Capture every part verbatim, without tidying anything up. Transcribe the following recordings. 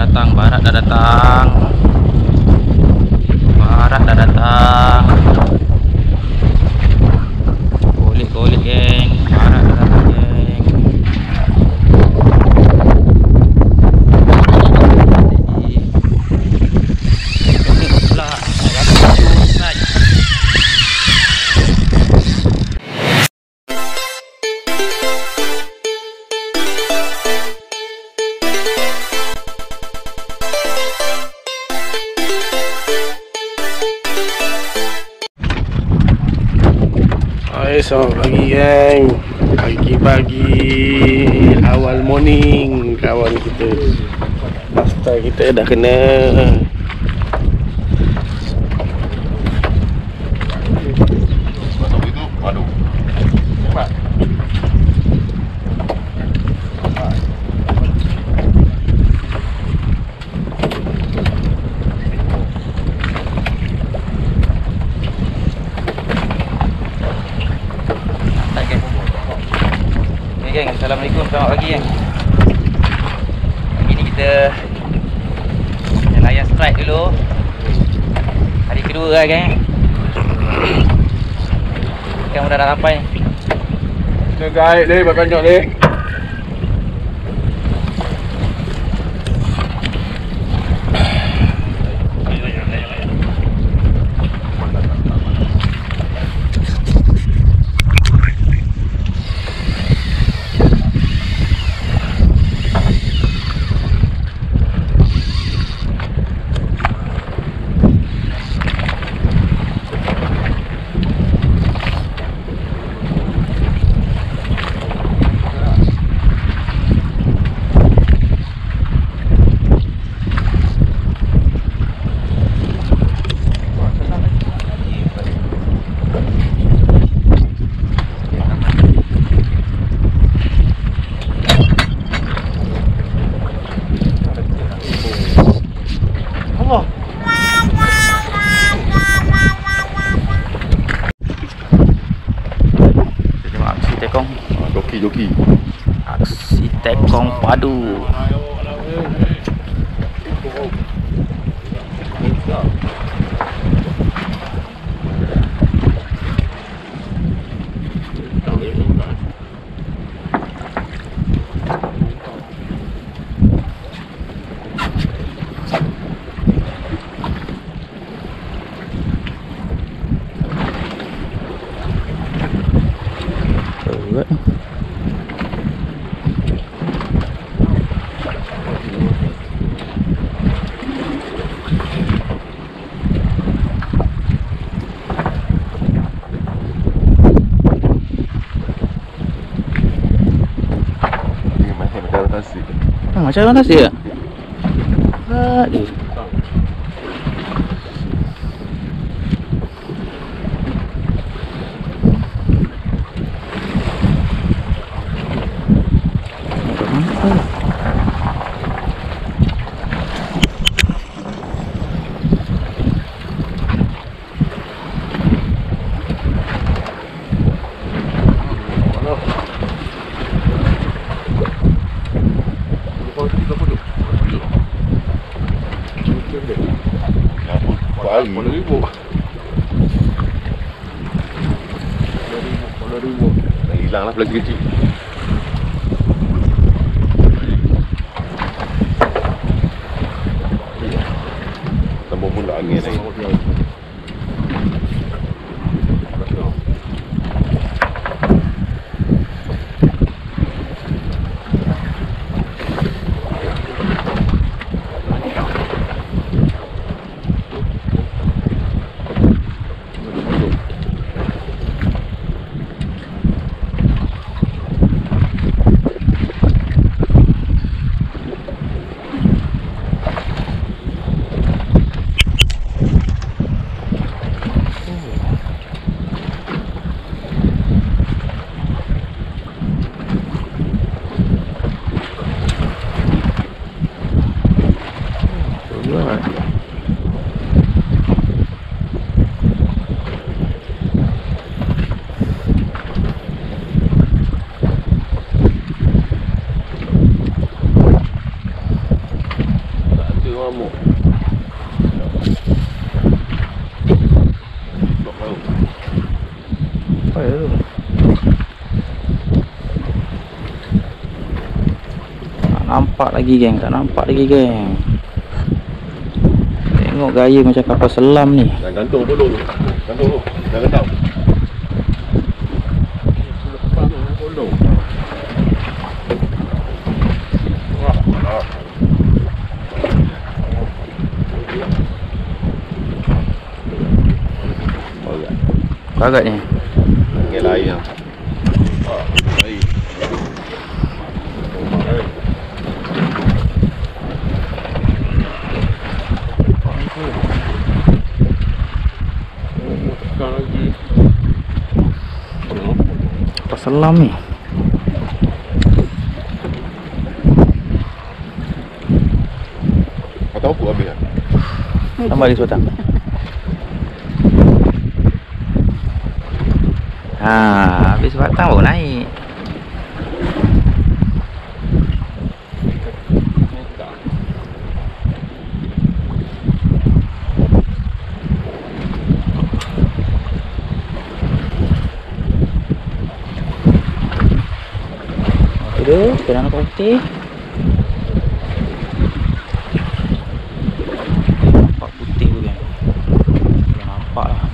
datang, barat dah datang. Barat dah datang. Kolik-kolik geng, barat dah datang geng. Ini pula Hai, selamat pagi geng. Pagi-pagi awal morning kawan kita. Pasta kita dah kena. Masuk itu, aduh. Cepat. Geng, Assalamualaikum, selamat pagi geng. Pagi ni kita layan strike dulu. Hari kedua lah geng. Sekarang dah dah sampai. Kena gaib dia, buat kanjok dia. Tekong, Joki-joki. aksi tekong padu. Ha, macam mana sih ya? Aduh. Sepuluh ribu. Sepuluh ribu. Dah hilang lah pelajar kecil. Tambah pula angin lagi. Mengamuk. Blok laut. Apa ya tu? Tak nampak lagi geng, tak nampak lagi geng. Tengok gaya macam kapal selam ni. Dan gantung dulu. Gantung dulu. Jangan tahu. Agaknya. Panggil air lah. Air. Kapal selam ni. Kau tahu aku habis lah. Tambah lagi sebatang. Haa, habis sebatang baru naik. Itu, kerana kau putih. Nampak putih tu kan. Nampak lah.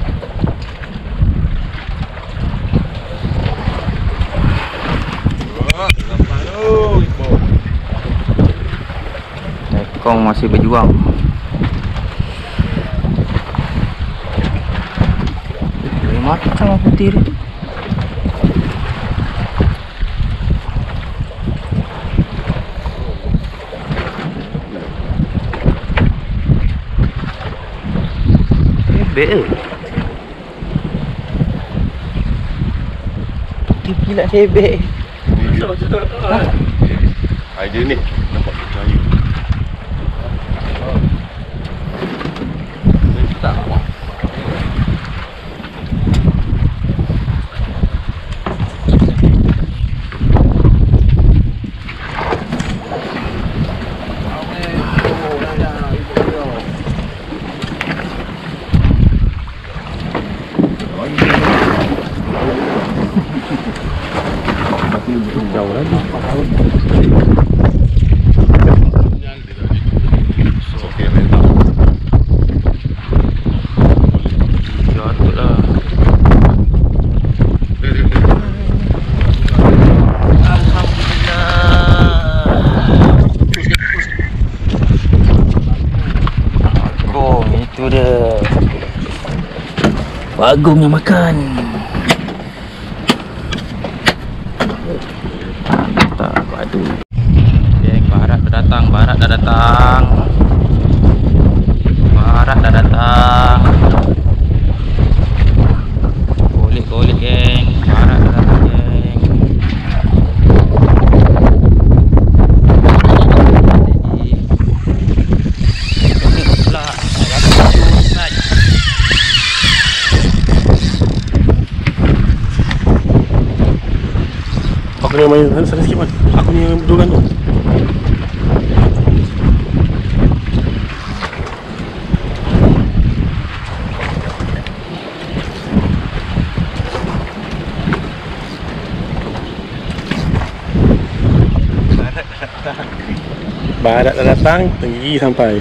Ekong masih berjuang. Boleh makan orang putih ni. Bebek ke? Putih pula bebek. Idea ni nampak percaya. Tak. Jauh lagi. Okey, mental. Jatuh lah. Bagong, itu dia. Bagong yang makan. Tak, padu. Geng, barat dah datang, barat dah datang. Barat dah datang. Kolik-kolik geng, barat dah datang geng. Ini pula Aku ni main sana sikit man. Aku ni dua gantung. Barat dah datang, tinggi sampai.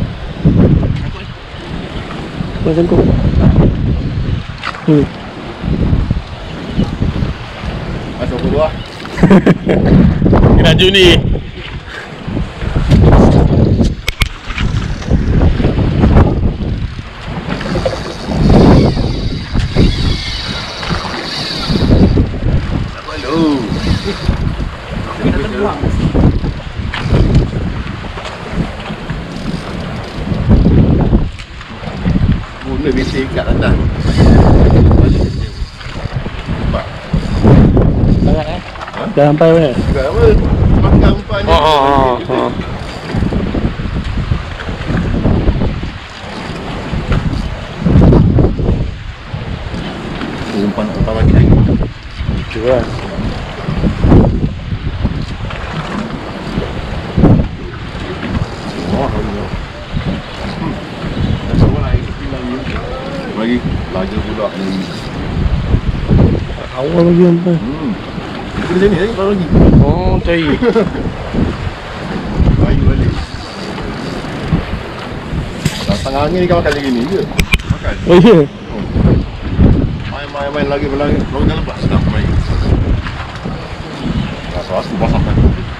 Macam tu. Hmm. Masuk keluar. Laju ni. Guna bising kat atas. Banyak eh? Dah sampai mana? Juga apa? Makan umpan ni. Oh, oh, oh. Umpan umpan lagi lagi. Itu lah. Oh, Allah. lagi. Lagi pula ni. Awal lagi sampai. Hmm. Kita sini lagi kalau lagi. Oh, cari. Bayu balik. Datang angin ni kau makan lagi ni ke? Makan. Oh, ya. Main-main lagi berlari. Kau dah lepas dah main. Rasa aku basah kan.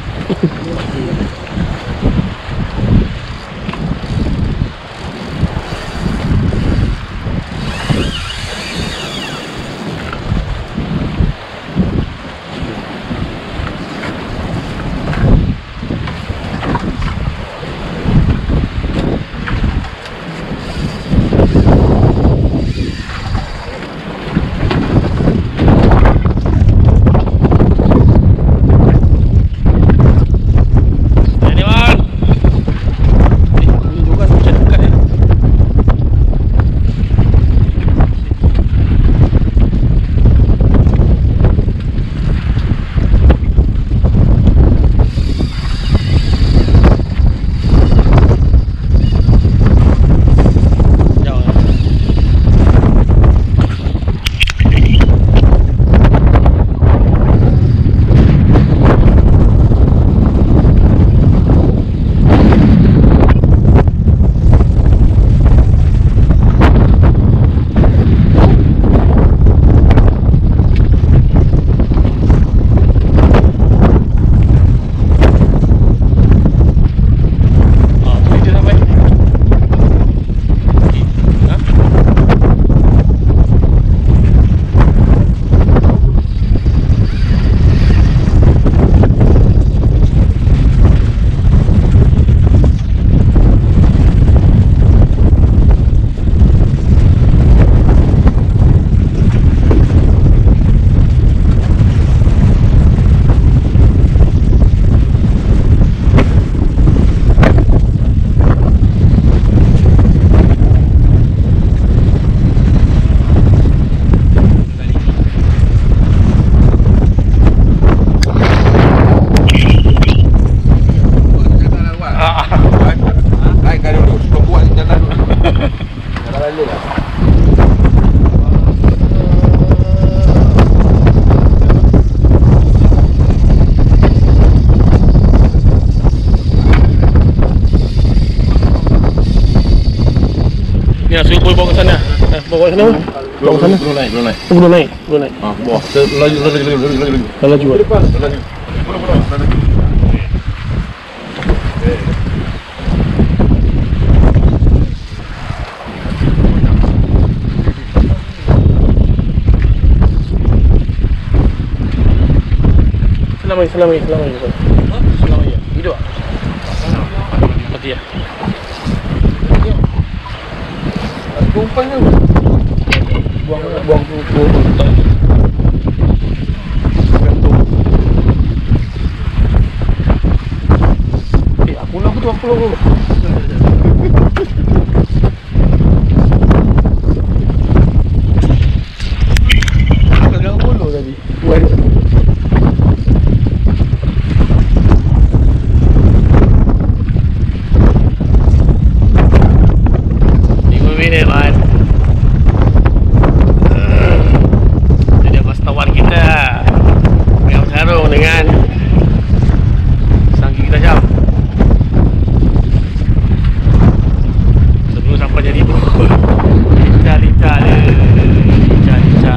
Ni lah, suruh boy bawa ke sana. Eh, bawa ke sana. Bawa ke sana. Belum naik, belum naik. Oh, belum naik, belum naik. Ah, bawah. Laju, laju, laju, laju, laju, laju. Dah laju. Laju. Laju. Bola, bola, laju. Selamat, selamat, selamat. Selamat ya. Hidup. Mati ya. Umpan tu. Buang buang tu buang. Eh, aku lah tu, aku lah. Aku dah bulu tadi. Buat. Minit man. Jadi apa setawan kita yang sarung dengan sangki kita jam sebelum sampai jadi lica-lica le lica-lica.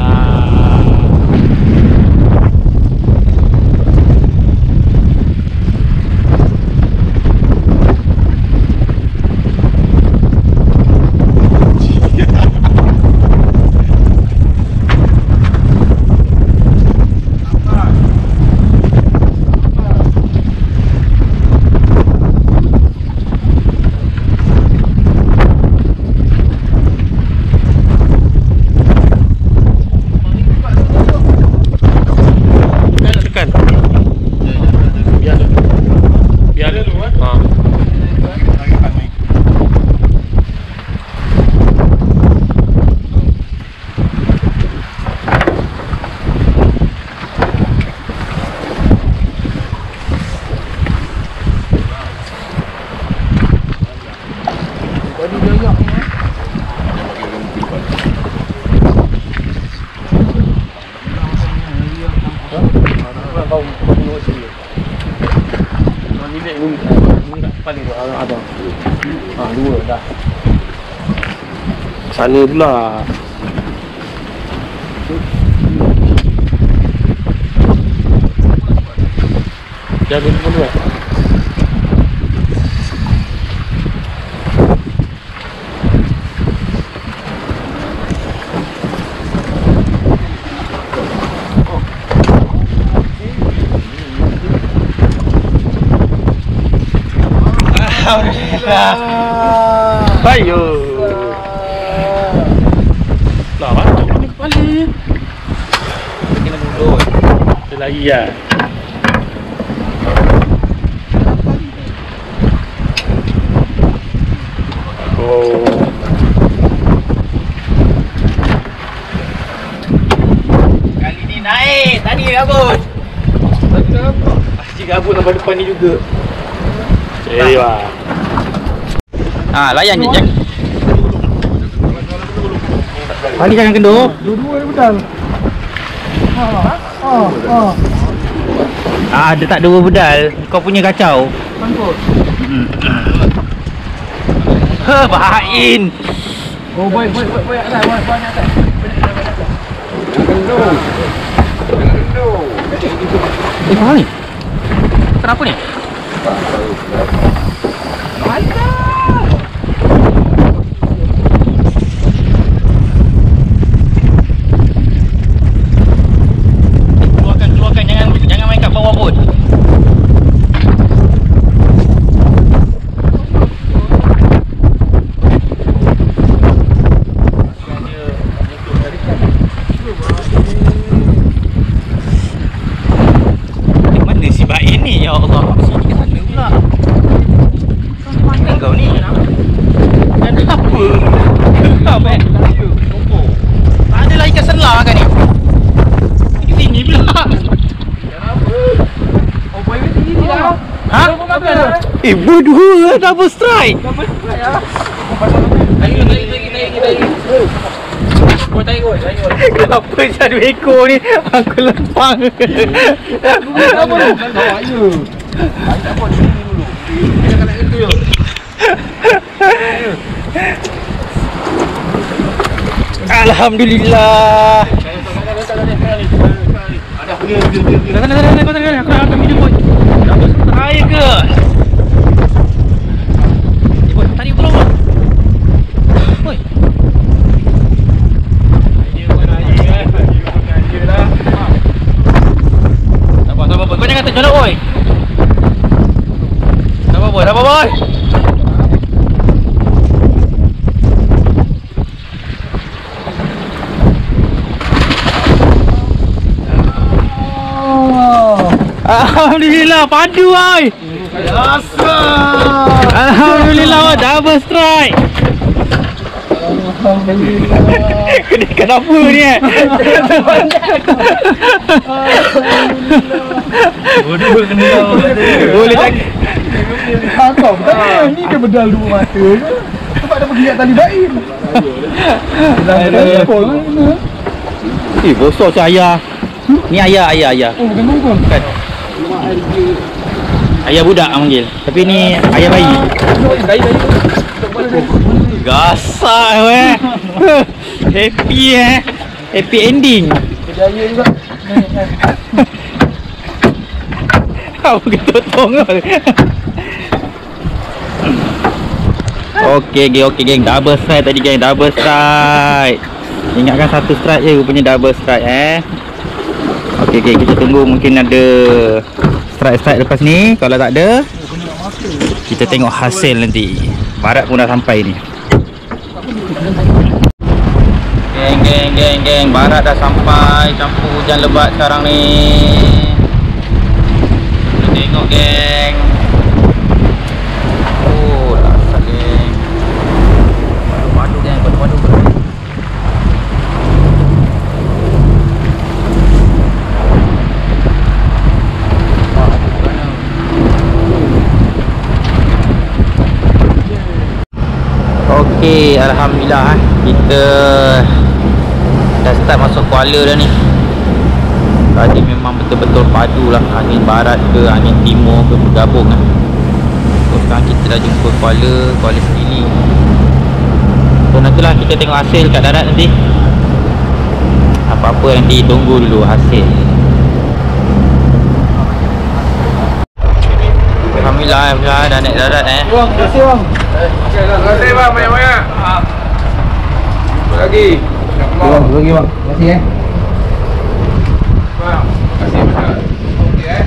Dia pakai rem depan. bilik ni. Ni paling dua orang abang. Ah, dua dah. Sana pula. Jaga dulu eh. Alhamdulillah. Ayo. Lah, macam ni kepala. Kena mulut. Dia lari lah. Oh. Kali ni naik. Tadi gabut. Cik gabut nampak depan ni juga. Eh, wah. Ha, layan je. Jangan. Balik jangan kendor. Dua-dua ni betul. Ha. Ha. Ha. Ah, dia tak dua bedal. Kau punya kacau. Sangkut. Hmm. Ha, bahain. Oh, baik, baik, baik, baik atas, baik, baik atas. Eh, apa ni? Kenapa ni? Keluarkan, keluarkan. Jangan jangan main kat bawah bot. Mana si baik ni? Ya Allah. Sini ke sana pula. Mana kau ni? Dan apa? Apa? Tak ada lah ikan selah kan ni? Ikan tinggi pula. Oh, boy, tinggi ni dah. Ha? Eh, berdua double strike. Lagi, lagi, lagi, lagi, lagi. Kau tarik kot, tarik kot. Kenapa satu ekor ni? Aku lempang. Apa ni? Bawa air. Air tak apa, sini dulu. Dia nak kena je. Alhamdulillah. Ada pergi, pergi, pergi. Dah, dah, dah, dah, dah, dah, dah. Aku nak ambil video boy. Double strike ke? Eh boy, tarik betul boy. Boy. Sabar, sabar boy. Kau jangan terjolok boy. Sabar boy, sabar boy. Alhamdulillah, padu boy. Alhamdulillah, double strike. Kena kenapa ni eh? Bodoh kena tahu. Boleh tak? Kau kan ni dia bedal dua mata je. Sebab dia pergi kat tali bain. Eh, bosok macam ayah. Ni ayah, ayah, ayah. Oh, bukan tungkol. Bukan. Ayah budak panggil. Tapi ni ayah bayi. Bayi, bayi. Gasak weh. Happy eh. Happy ending. Berjaya juga. Kau ketotong kau. Okey geng, okey geng. Double strike tadi geng, double strike. Ingatkan satu strike je rupanya double strike eh. Okey geng, kita tunggu mungkin ada strike-strike lepas ni. Kalau tak ada, kita tengok hasil nanti. Barat pun dah sampai ni. Geng geng geng geng, barat dah sampai. Campur hujan lebat sekarang ni. Kita tengok geng. Oh, dasar geng. Padu-padu geng, padu-padu. Okey, alhamdulillah eh. Kita dah start masuk Kuala dah ni. Tadi memang betul-betul padu lah. Angin barat ke angin timur ke bergabung eh. Sekarang kita dah jumpa Kuala Kuala Sendiri. So nantilah kita tengok hasil kat darat nanti. Apa-apa nanti tunggu dulu hasil. Alhamdulillah, Alhamdulillah dah naik darat eh. Bang, terima kasih bang. Terima kasih bang, banyak-banyak. Lagi. Bang, lagi bang. Terima kasih eh. Bang, terima kasih banyak. Okey eh.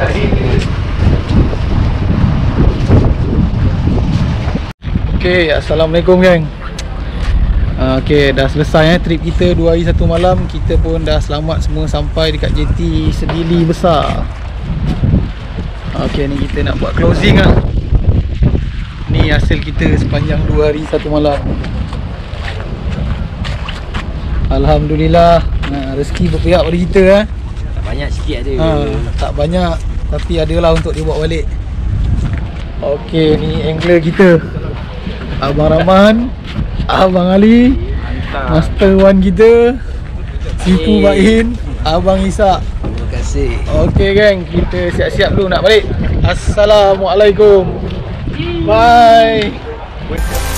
Okay, Assalamualaikum geng. uh, Okay, dah selesai eh trip kita dua hari satu malam. Kita pun dah selamat semua sampai dekat J T Sedili Besar. Okay, ni kita nak buat closing lah. Ni hasil kita sepanjang dua hari satu malam. Alhamdulillah, nah, rezeki berpihak pada kita eh. Tak banyak sikit ada. ha, Tak banyak, tapi adalah untuk dibawa balik. Okay, ni angler kita, Abang Rahman, Abang Ali, Master Wan kita, Sifu Bain, Abang Isak. Terima kasih. Okey geng, kita siap-siap dulu nak balik. Assalamualaikum. Bye.